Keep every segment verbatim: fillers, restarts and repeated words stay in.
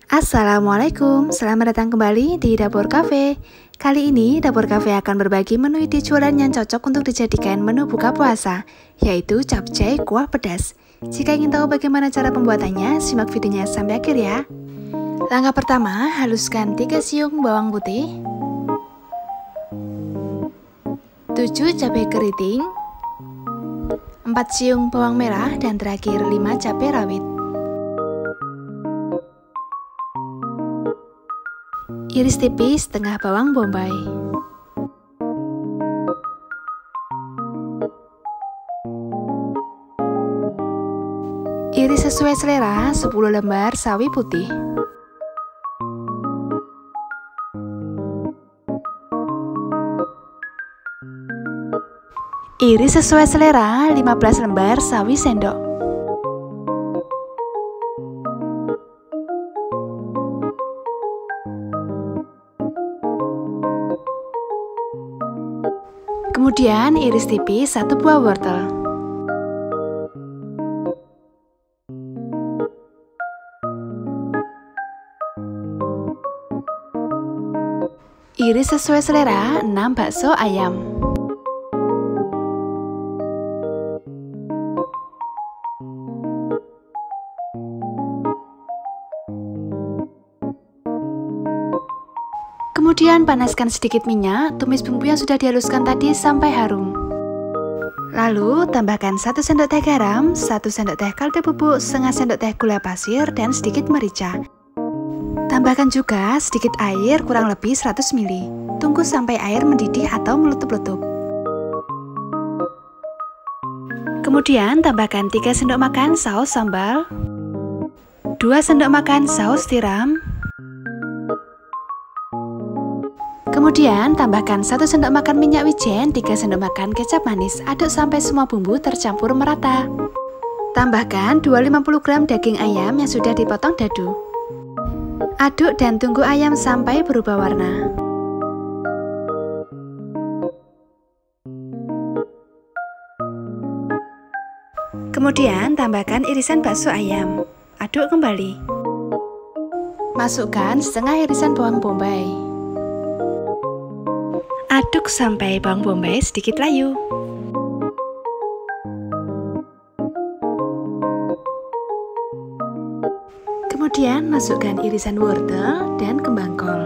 Assalamualaikum, selamat datang kembali di Dapur Cafe. Kali ini Dapur Cafe akan berbagi menu dijualan yang cocok untuk dijadikan menu buka puasa, yaitu capcay kuah pedas. Jika ingin tahu bagaimana cara pembuatannya, simak videonya sampai akhir ya. Langkah pertama, haluskan tiga siung bawang putih, tujuh cabai keriting, empat siung bawang merah, dan terakhir lima cabai rawit. Iris tipis setengah bawang bombay. Iris sesuai selera sepuluh lembar sawi putih. Iris sesuai selera lima belas lembar sawi sendok. Kemudian iris tipis satu buah wortel. Iris sesuai selera enam bakso ayam. Kemudian panaskan sedikit minyak, tumis bumbu yang sudah dihaluskan tadi sampai harum. Lalu tambahkan satu sendok teh garam, satu sendok teh kaldu bubuk, setengah sendok teh gula pasir, dan sedikit merica. Tambahkan juga sedikit air kurang lebih seratus mililiter. Tunggu sampai air mendidih atau meletup-letup. Kemudian tambahkan tiga sendok makan saus sambal, dua sendok makan saus tiram. Kemudian tambahkan satu sendok makan minyak wijen, tiga sendok makan kecap manis. Aduk sampai semua bumbu tercampur merata. Tambahkan dua ratus lima puluh gram daging ayam yang sudah dipotong dadu. Aduk dan tunggu ayam sampai berubah warna. Kemudian tambahkan irisan bakso ayam. Aduk kembali. Masukkan setengah irisan bawang bombay. Aduk sampai bawang bombay sedikit layu. Kemudian masukkan irisan wortel dan kembang kol.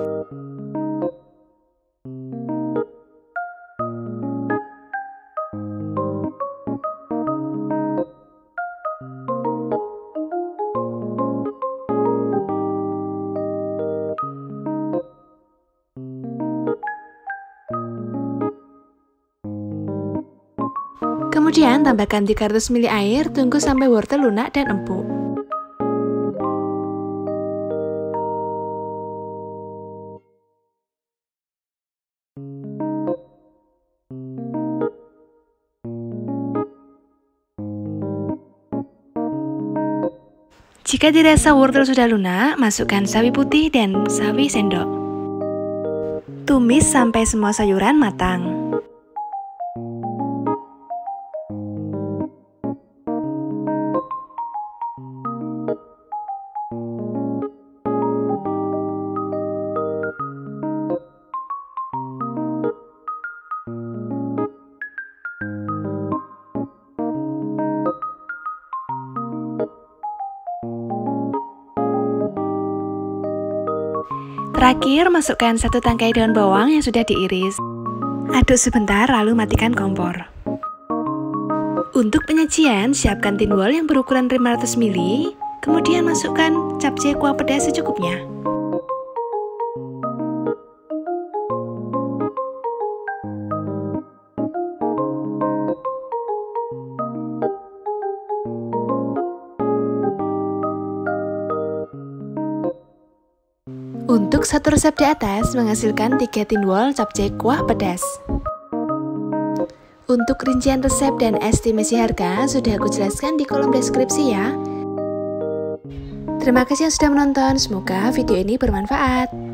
Kemudian tambahkan tiga ratus mililiter air, tunggu sampai wortel lunak dan empuk. Jika dirasa wortel sudah lunak, masukkan sawi putih dan sawi sendok. Tumis sampai semua sayuran matang. Terakhir, masukkan satu tangkai daun bawang yang sudah diiris. Aduk sebentar lalu matikan kompor. Untuk penyajian, siapkan tin wol yang berukuran lima ratus mililiter, kemudian masukkan capcay kuah pedas secukupnya. Untuk satu resep di atas menghasilkan tiga tin wol capcay kuah pedas. Untuk rincian resep dan estimasi harga sudah aku jelaskan di kolom deskripsi ya. Terima kasih yang sudah menonton, semoga video ini bermanfaat.